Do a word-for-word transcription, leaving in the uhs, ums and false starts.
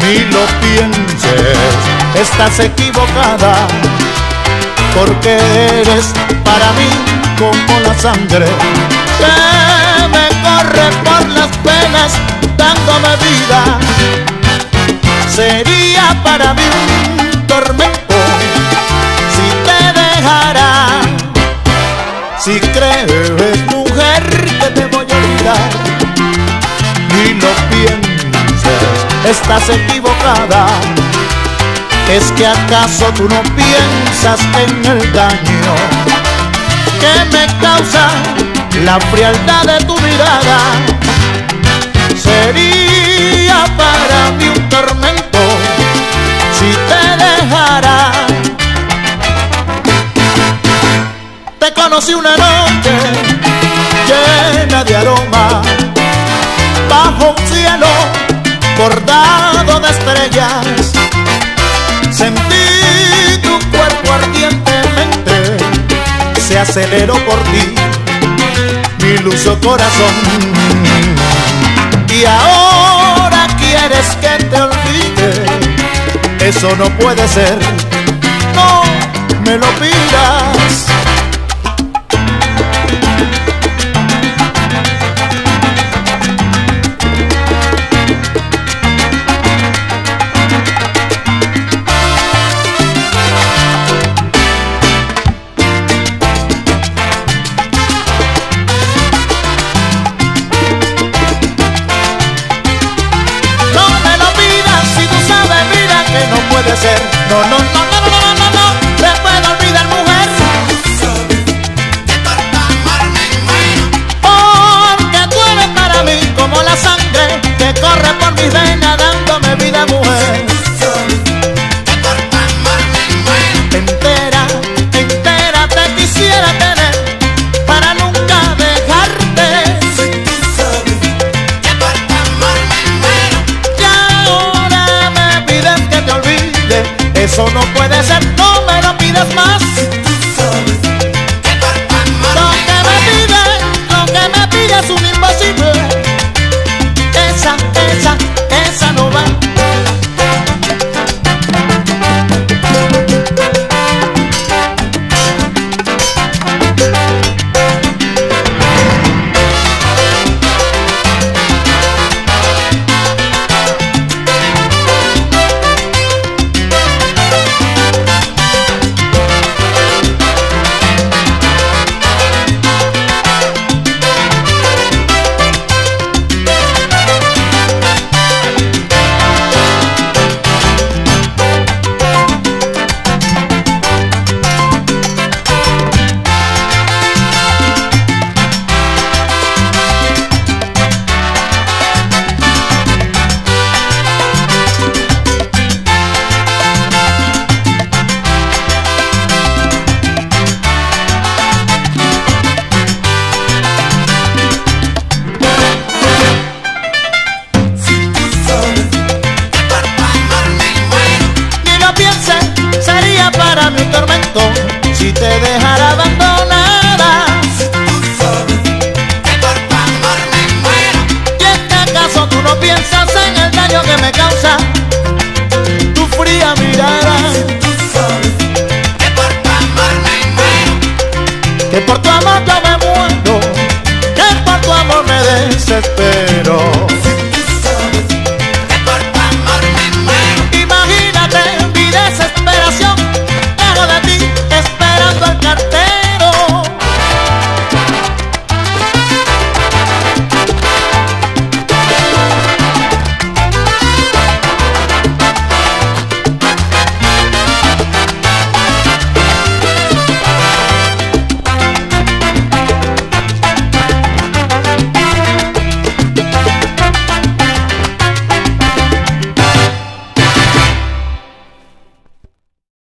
ni lo pienses, estás equivocada, porque eres para mí como la sangre que me corre por las venas dándome vida. Sería para mí un tormento si te dejara. Si crees, mujer, que te voy a olvidar, ni lo pienses, estás equivocada. ¿Es que acaso tú no piensas en el daño que me causa la frialdad de tu mirada? Sería para mí un tormento si te dejara. Te conocí una noche llena de aroma, bajo un cielo bordado de estrellas. Sentí tu cuerpo ardientemente, se aceleró por ti mi iluso corazón. Y ahora quieres que te olvide, eso no puede ser, no me lo pidas. Ser. No, no, no, no, no, no, no, no, te puedo olvidar, mujer. Porque tú eres para mí como la sangre que corre por mis venas dándome vida, mujer. Entera, entera te quisiera tener para nunca dejarte. Y ahora me pides que te olvide, eso no puede ser, no me lo pidas más.